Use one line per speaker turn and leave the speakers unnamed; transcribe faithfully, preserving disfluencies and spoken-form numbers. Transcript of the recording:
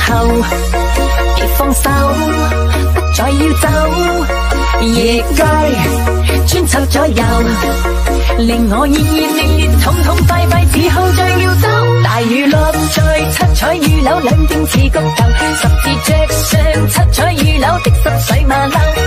後，別放手，不再要走。夜街穿插左右，令我熱熱烈烈痛痛快快，只好將要走。大雨落在七彩雨樓，兩邊似谷頭，十字着上七彩雨樓的濕水馬騮。